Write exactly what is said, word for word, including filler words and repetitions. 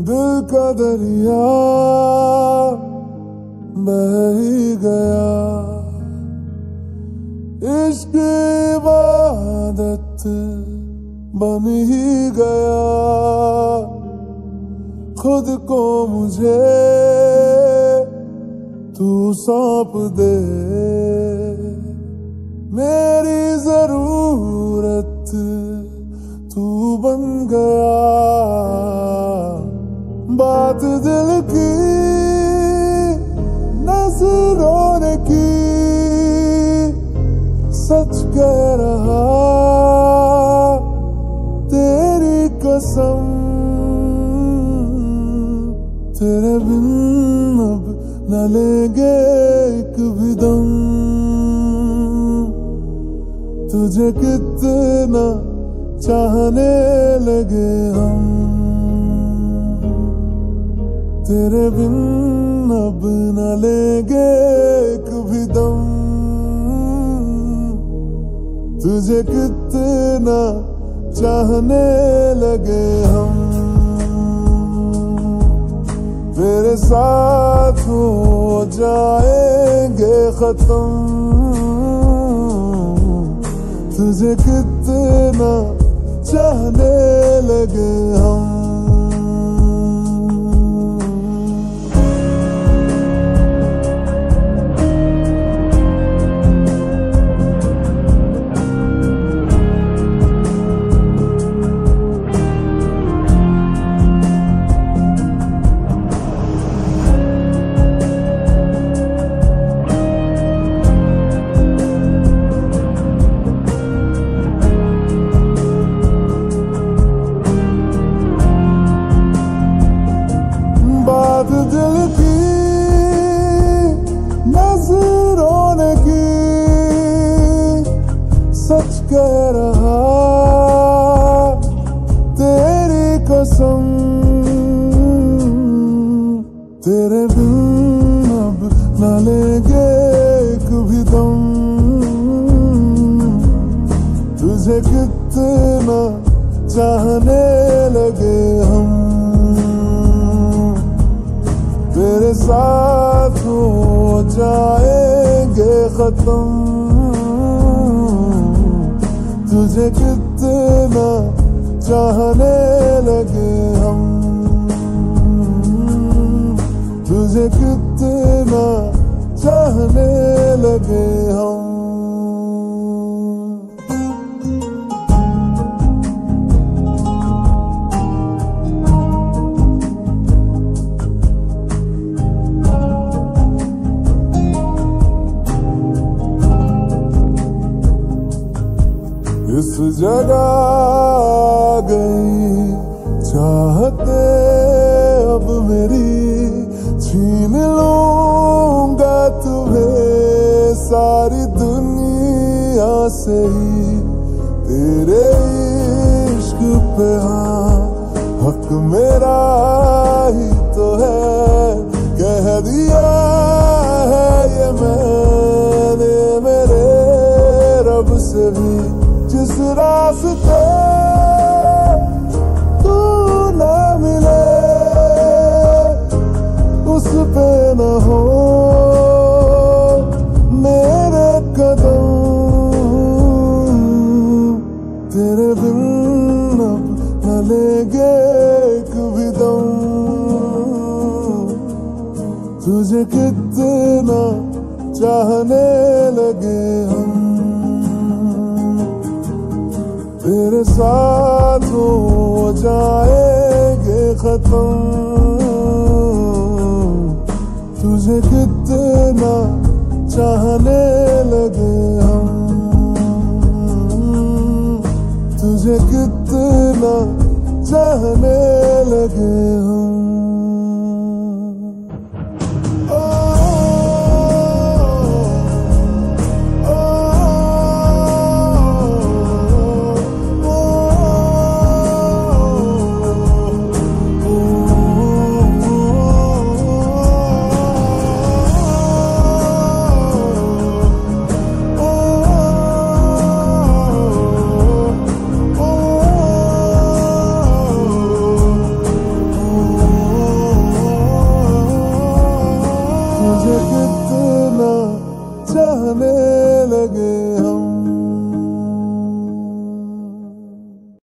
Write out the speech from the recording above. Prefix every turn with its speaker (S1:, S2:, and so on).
S1: दिल का दरिया बह ही गया, इश्क इबादत बन ही गया। खुद को मुझे तू सौंप दे, मेरी जरूरत तू बन गया। बात दिल की नजरों ने की, सच कह रहा तेरी कसम। तेरे बिन अब न लेंगे एक भी दम, तुझे कितना चाहने लगे हम। तेरे बिन अब न लेंगे एक भी दम, तुझे कितना चाहने लगे हम। तेरे साथ हो जाएंगे खत्म, तुझे कितना चाहने लगे हम। बात दिल की नजरों ने की, सच कह रहा तेरी कसम। तेरे बिन अब न लेंगे एक भी दम, तुझे कितना चाहने लगे हम। तेरे साथ हो जाएंगे खत्म, तुझे कितना चाहने लगे हम। तुझे कितना चाहने लगे हम। इस जगह गई चाहते अब मेरी, छीन लूंगा तुम्हें सारी दुनिया से ही। तेरे इश्क पे हाँ हक मेरा ही तो है, कह दिया है ये मैंने मेरे रब से भी। जिस रास्ते तू ना मिले उस पे न हो मेरे कदम। तेरे बिन अब न लेंगे एक भी दम, तुझे कितना चाहने लगे हम। तेरे साथ हो जाएंगे खत्म, तुझे कितना चाहने लगे हम। तुझे कितना चाहने लगे हम। चाहने